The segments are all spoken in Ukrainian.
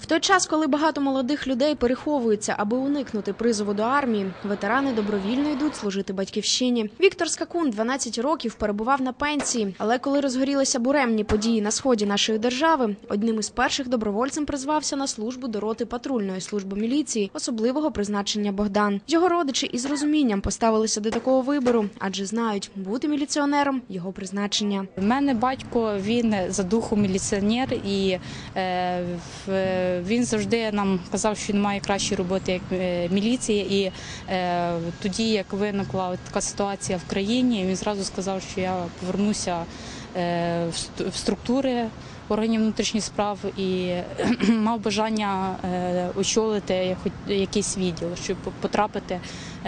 той час, коли багато молодих людей переховуються, аби уникнути призову до армії, ветерани добровільно йдуть служити батьківщині. Віктор Скакун 12 років перебував на пенсії, але коли розгорілися буремні події на сході нашої держави, одним із перших добровольцем призвався на службу до роти патрульної служби міліції особливого призначення «Богдан». Його родичі із розумінням поставилися до такого вибору, адже знають, бути міліціонером – його призначення. У мене батько, він за духом міліціонер, і він завжди нам казав, що він має кращі роботи як міліція. І тоді, як виникла така ситуація в країні, він зразу сказав, що я повернуся в структури органів внутрішніх справ і мав бажання очолити якийсь відділ, щоб потрапити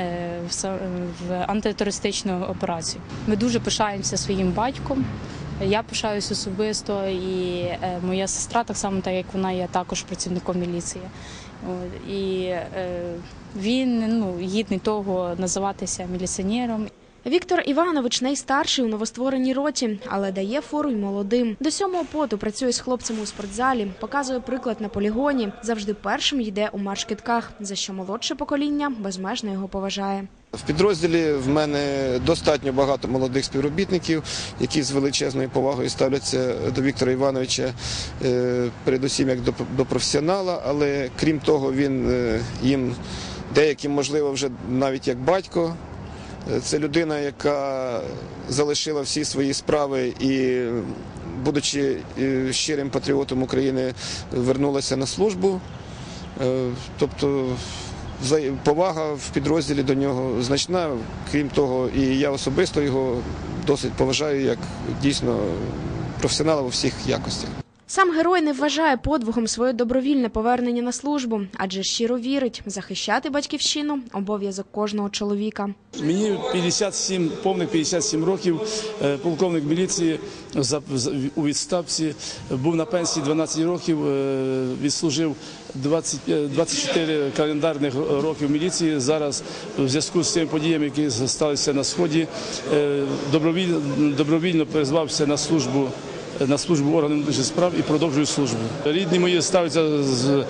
в антитерористичну операцію. Ми дуже пишаємося своїм батьком. Я пишаюсь особисто, і моя сестра, так само, так як вона є також працівником міліції. І він гідний того називатися міліціонером. Віктор Іванович найстарший у новоствореній роті, але дає фору й молодим. До 7-го поту працює з хлопцями у спортзалі, показує приклад на полігоні, завжди першим йде у марш-кидках, за що молодше покоління безмежно його поважає. В підрозділі в мене достатньо багато молодих співробітників, які з величезною повагою ставляться до Віктора Івановича, передусім як до професіонала, але крім того, він їм деяким, можливо, вже навіть як батько. Це людина, яка залишила всі свої справи і, будучи щирим патріотом України, вернулася на службу. Тобто повага в підрозділі до нього значна. Крім того, і я особисто його досить поважаю як дійсно професіонала у всіх якостях. Сам герой не вважає подвигом своє добровільне повернення на службу, адже щиро вірить, захищати батьківщину – обов'язок кожного чоловіка. Мені повних 57 років, полковник міліції у відставці, був на пенсії 12 років, відслужив 24 календарних років в міліції. Зараз у зв'язку з цими подіями, які сталися на Сході, добровільно призвався на службу органів внутрішніх справ і продовжую службу. Рідні мої ставляться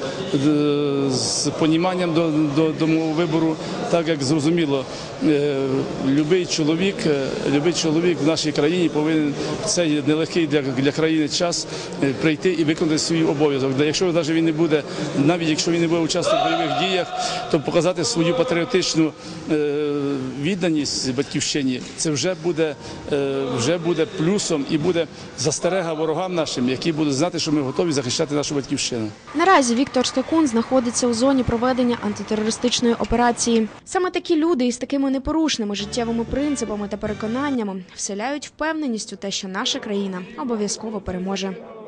з поніманням до мого вибору, так як зрозуміло, любий чоловік в нашій країні повинен в цей нелегкий для країни час прийти і виконати свій обов'язок. Якщо навіть він не буде, навіть якщо він не буде учасником в бойових діях, то показати свою патріотичну відданість батьківщині, це вже буде плюсом і буде застерега ворогам нашим, які будуть знати, що ми готові захищати нашу батьківщину. Наразі Віктор Скакун знаходиться у зоні проведення антитерористичної операції. Саме такі люди із такими непорушними життєвими принципами та переконаннями вселяють впевненість у те, що наша країна обов'язково переможе.